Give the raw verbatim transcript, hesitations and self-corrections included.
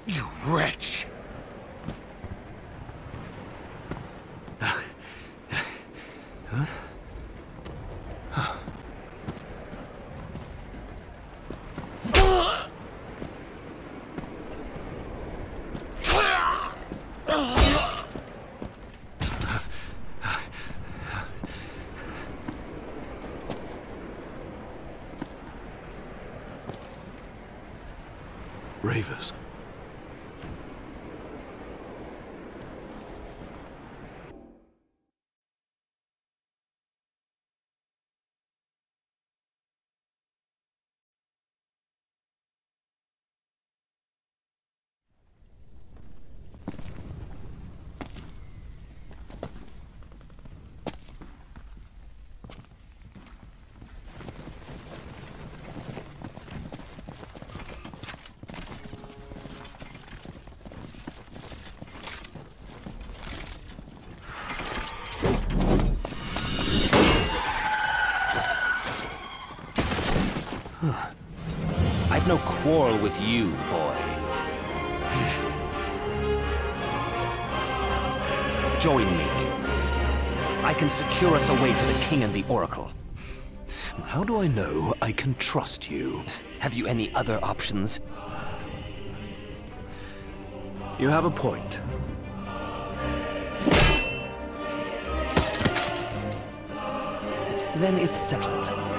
You wretch! Huh? Ravers. I've no quarrel with you, boy. Join me. I can secure us a way to the King and the Oracle. How do I know I can trust you? Have you any other options? You have a point. Then it's settled.